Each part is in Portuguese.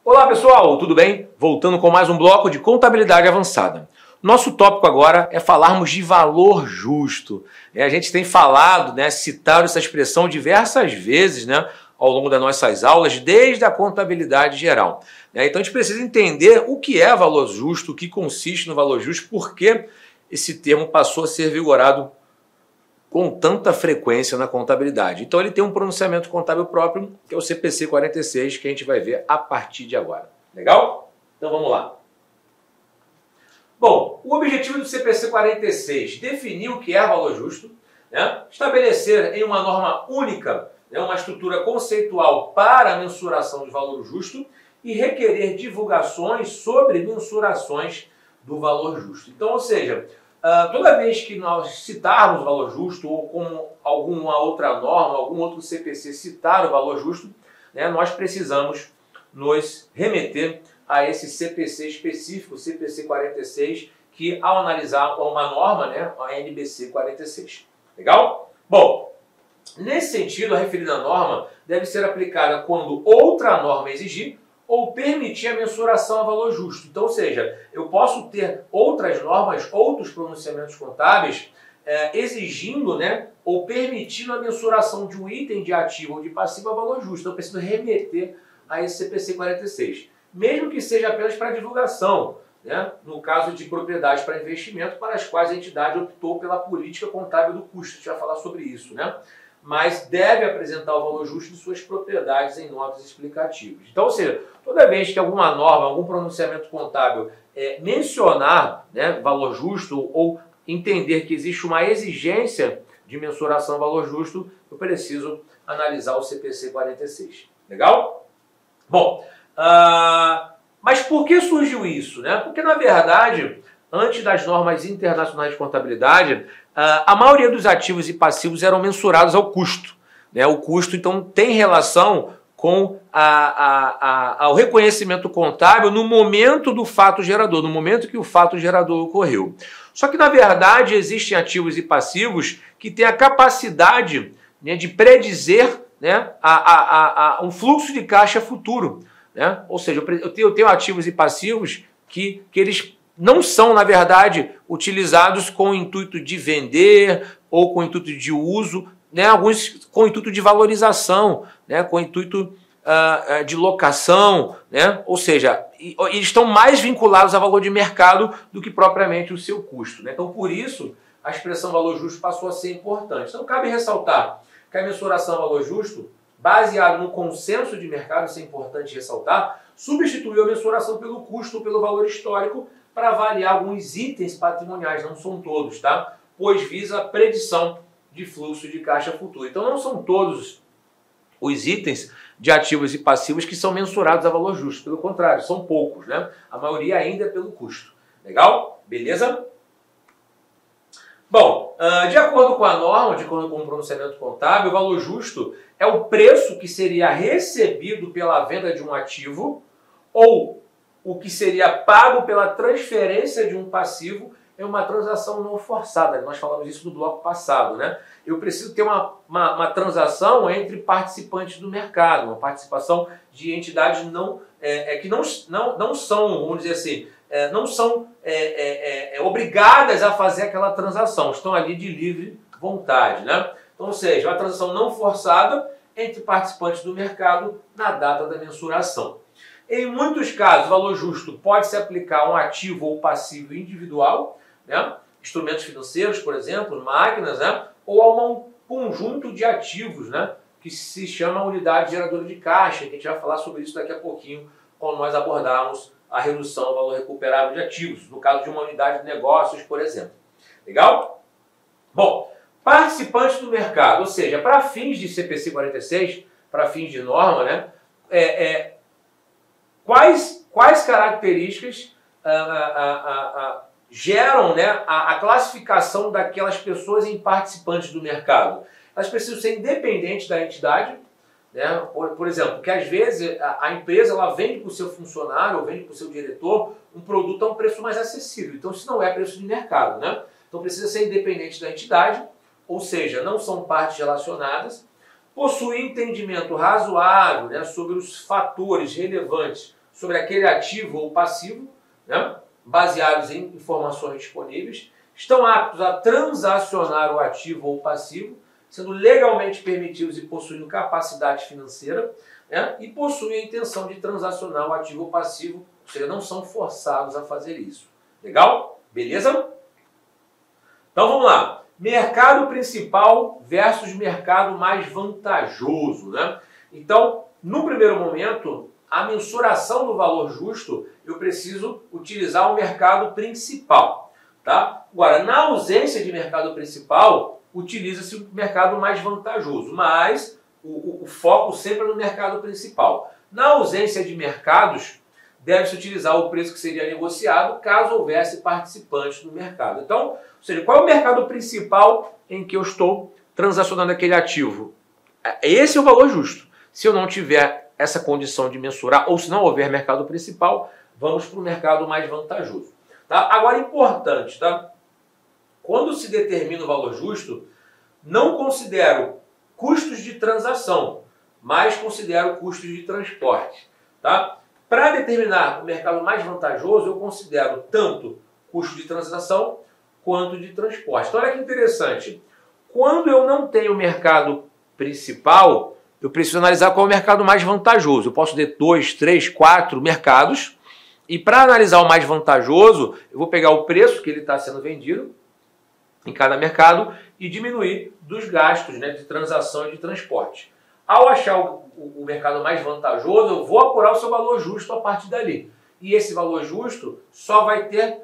Olá pessoal, tudo bem? Voltando com mais um bloco de contabilidade avançada. Nosso tópico agora é falarmos de valor justo. A gente tem falado, citado essa expressão diversas vezes, ao longo das nossas aulas, desde a contabilidade geral. Então a gente precisa entender o que é valor justo, o que consiste no valor justo, por que esse termo passou a ser vigorado com tanta frequência na contabilidade. Então ele tem um pronunciamento contábil próprio, que é o CPC 46, que a gente vai ver a partir de agora. Legal? Então vamos lá. Bom, o objetivo do CPC 46, definir o que é valor justo, estabelecer em uma norma única, uma estrutura conceitual para a mensuração de valor justo e requerer divulgações sobre mensurações do valor justo. Então, ou seja, toda vez que nós citarmos o valor justo ou como alguma outra norma, algum outro CPC citar o valor justo, nós precisamos nos remeter a esse CPC específico, CPC 46, que ao analisar uma norma, a NBC 46. Legal? Bom, nesse sentido, a referida norma deve ser aplicada quando outra norma exigir ou permitir a mensuração a valor justo. Então, ou seja, eu posso ter outras normas, outros pronunciamentos contábeis exigindo, ou permitindo a mensuração de um item de ativo ou de passivo a valor justo. Então, eu preciso remeter a esse CPC 46. Mesmo que seja apenas para divulgação, no caso de propriedades para investimento, para as quais a entidade optou pela política contábil do custo. A gente vai falar sobre isso, mas deve apresentar o valor justo de suas propriedades em notas explicativas. Então, ou seja, toda vez que alguma norma, algum pronunciamento contábil mencionar valor justo ou entender que existe uma exigência de mensuração valor justo, eu preciso analisar o CPC 46. Legal? Bom, mas por que surgiu isso? Porque, na verdade, antes das normas internacionais de contabilidade, a maioria dos ativos e passivos eram mensurados ao custo. O custo, então, tem relação com ao reconhecimento contábil no momento do fato gerador, no momento que o fato gerador ocorreu. Só que, na verdade, existem ativos e passivos que têm a capacidade de predizer um fluxo de caixa futuro. Ou seja, eu tenho ativos e passivos que eles não são, na verdade, utilizados com o intuito de vender ou com o intuito de uso, alguns com o intuito de valorização, com o intuito de locação, ou seja, eles estão mais vinculados a valor de mercado do que propriamente o seu custo. Então, por isso, a expressão valor justo passou a ser importante. Então, cabe ressaltar que a mensuração valor justo, baseado no consenso de mercado, isso é importante ressaltar, substituiu a mensuração pelo custo ou pelo valor histórico para avaliar alguns itens patrimoniais, não são todos, pois visa a predição de fluxo de caixa futuro. Então não são todos os itens de ativos e passivos que são mensurados a valor justo, pelo contrário, são poucos, A maioria ainda é pelo custo. Legal? Beleza? Bom, de acordo com a norma, de acordo com o pronunciamento contábil, o valor justo é o preço que seria recebido pela venda de um ativo ou o que seria pago pela transferência de um passivo em uma transação não forçada. Nós falamos isso no bloco passado. Eu preciso ter uma transação entre participantes do mercado, uma participação de entidades que não são, vamos dizer assim, não são obrigadas a fazer aquela transação, estão ali de livre vontade. Então, ou seja, uma transação não forçada entre participantes do mercado na data da mensuração. Em muitos casos, o valor justo pode se aplicar a um ativo ou passivo individual, instrumentos financeiros, por exemplo, máquinas, ou a um conjunto de ativos, que se chama unidade geradora de caixa, que a gente vai falar sobre isso daqui a pouquinho, quando nós abordarmos a redução do valor recuperável de ativos, no caso de uma unidade de negócios, por exemplo. Legal? Bom, participantes do mercado, ou seja, para fins de CPC 46, para fins de norma, quais características geram a classificação daquelas pessoas em participantes do mercado? Elas precisam ser independentes da entidade, por exemplo, porque às vezes a empresa ela vende para o seu funcionário ou vende para o seu diretor um produto a um preço mais acessível. Então isso não é preço de mercado. Então precisa ser independente da entidade, ou seja, não são partes relacionadas, possuir entendimento razoável sobre os fatores relevantes sobre aquele ativo ou passivo, né, baseados em informações disponíveis, estão aptos a transacionar o ativo ou passivo, sendo legalmente permitidos e possuindo capacidade financeira, né, e possuem a intenção de transacionar o ativo ou passivo, ou seja, não são forçados a fazer isso. Legal? Beleza? Então vamos lá. Mercado principal versus mercado mais vantajoso, né? Então, no primeiro momento, a mensuração do valor justo, eu preciso utilizar o mercado principal, tá? Agora, na ausência de mercado principal, utiliza-se o mercado mais vantajoso, mas o foco sempre é no mercado principal. Na ausência de mercados, deve-se utilizar o preço que seria negociado caso houvesse participantes no mercado. Então, ou seja, qual é o mercado principal em que eu estou transacionando aquele ativo? Esse é o valor justo. Se eu não tiver essa condição de mensurar, ou se não houver mercado principal, vamos para o mercado mais vantajoso. Tá? Agora, importante, tá? Quando se determina o valor justo, não considero custos de transação, mas considero custos de transporte. Tá? Para determinar o mercado mais vantajoso, eu considero tanto custo de transação quanto de transporte. Então, olha que interessante. Quando eu não tenho mercado principal, eu preciso analisar qual é o mercado mais vantajoso. Eu posso ter 2, 3, 4 mercados. E para analisar o mais vantajoso, eu vou pegar o preço que ele está sendo vendido em cada mercado e diminuir dos gastos, né, de transação e de transporte. Ao achar o mercado mais vantajoso, eu vou apurar o seu valor justo a partir dali. E esse valor justo só vai ter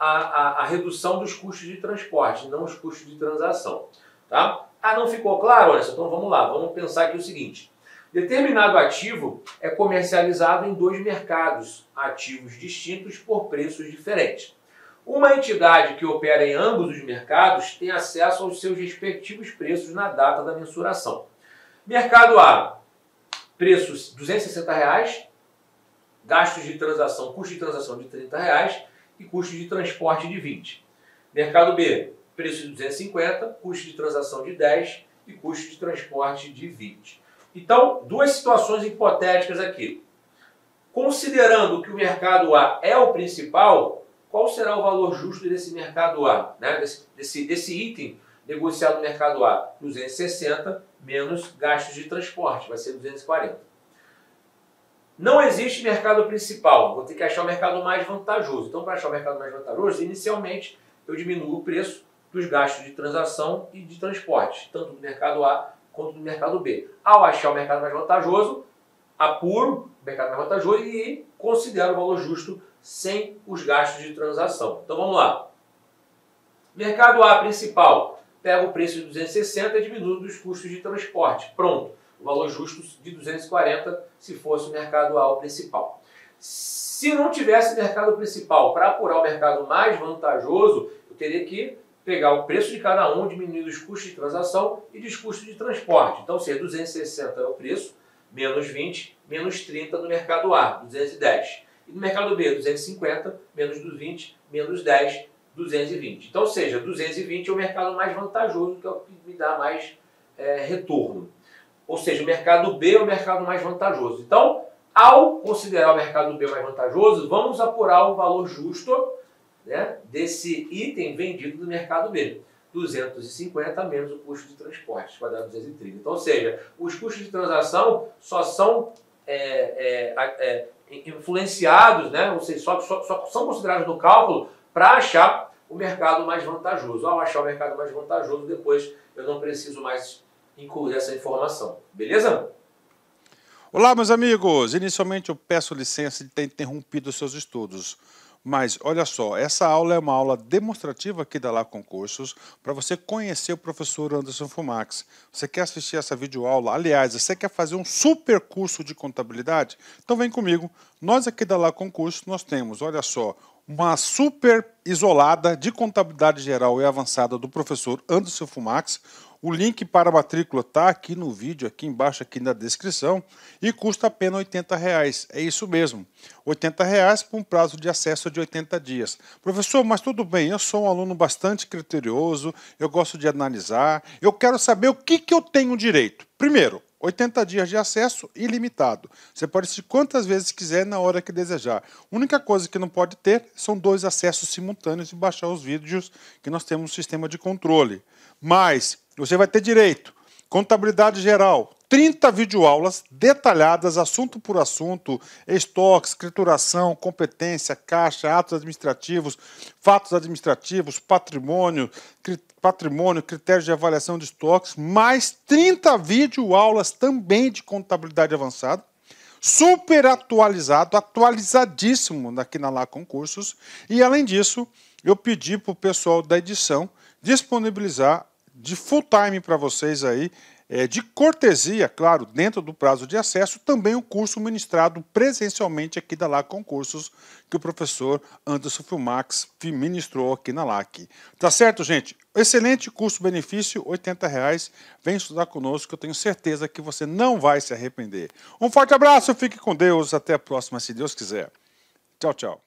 a redução dos custos de transporte, não os custos de transação. Tá? Ah, não ficou claro? Olha só, então vamos lá, vamos pensar aqui o seguinte. Determinado ativo é comercializado em 2 mercados ativos distintos por preços diferentes. Uma entidade que opera em ambos os mercados tem acesso aos seus respectivos preços na data da mensuração. Mercado A, preços R$ 260, gastos de transação, custo de transação de R$ 30 e custo de transporte de 20. Mercado B, preço de 250, custo de transação de 10 e custo de transporte de 20. Então, 2 situações hipotéticas aqui. Considerando que o mercado A é o principal, qual será o valor justo desse mercado A, né? desse item negociado no mercado A? 260 menos gastos de transporte, vai ser 240. Não existe mercado principal, vou ter que achar o mercado mais vantajoso. Então, para achar o mercado mais vantajoso, inicialmente eu diminuo o preço dos gastos de transação e de transporte, tanto do mercado A quanto do mercado B. Ao achar o mercado mais vantajoso, apuro o mercado mais vantajoso e considero o valor justo sem os gastos de transação. Então vamos lá. Mercado A principal, pego o preço de 260 e diminuo dos custos de transporte. Pronto. O valor justo de 240 se fosse o mercado A o principal. Se não tivesse mercado principal, para apurar o mercado mais vantajoso, eu teria que pegar o preço de cada um, diminuir os custos de transação e dos custos de transporte. Então, se 260 é o preço, menos 20, menos 30 no mercado A, 210. E no mercado B, 250, menos 20, menos 10, 220. Então, ou seja, 220 é o mercado mais vantajoso, que é o que me dá mais retorno. Ou seja, o mercado B é o mercado mais vantajoso. Então, ao considerar o mercado B mais vantajoso, vamos apurar o valor justo, né, desse item vendido do mercado B. 250 menos o custo de transporte, vai dar 230. Então, ou seja, os custos de transação só são influenciados, né, ou seja, só são considerados no cálculo para achar o mercado mais vantajoso. Ao achar o mercado mais vantajoso, depois eu não preciso mais incluir essa informação. Beleza? Olá, meus amigos! Inicialmente eu peço licença de ter interrompido os seus estudos. Mas, olha só, essa aula é uma aula demonstrativa aqui da Lá Concursos para você conhecer o professor Anderson Fumax. Você quer assistir essa videoaula? Aliás, você quer fazer um super curso de contabilidade? Então vem comigo. Nós aqui da Lá Concursos, nós temos, olha só, uma super isolada de contabilidade geral e avançada do professor Anderson Fumax. O link para a matrícula está aqui no vídeo, aqui embaixo, aqui na descrição, e custa apenas R$ 80. É isso mesmo, R$ 80 por um prazo de acesso de 80 dias. Professor, mas tudo bem, eu sou um aluno bastante criterioso, eu gosto de analisar, eu quero saber o que eu tenho direito. Primeiro, 80 dias de acesso ilimitado. Você pode assistir quantas vezes quiser na hora que desejar. A única coisa que não pode ter são 2 acessos simultâneos e baixar os vídeos que nós temos um sistema de controle. Mas você vai ter direito, contabilidade geral, 30 videoaulas detalhadas, assunto por assunto, estoque, escrituração, competência, caixa, atos administrativos, fatos administrativos, patrimônio, critérios de avaliação de estoques, mais 30 videoaulas também de contabilidade avançada, super atualizado, atualizadíssimo aqui na Lá Concursos. E, além disso, eu pedi para o pessoal da edição disponibilizar de full time para vocês aí, de cortesia, claro, dentro do prazo de acesso, também o curso ministrado presencialmente aqui da Lá Concursos, que o professor Anderson Filmax ministrou aqui na LAC. Tá certo, gente? Excelente custo-benefício, R$80. Vem estudar conosco, que eu tenho certeza que você não vai se arrepender. Um forte abraço, fique com Deus, até a próxima, se Deus quiser. Tchau, tchau.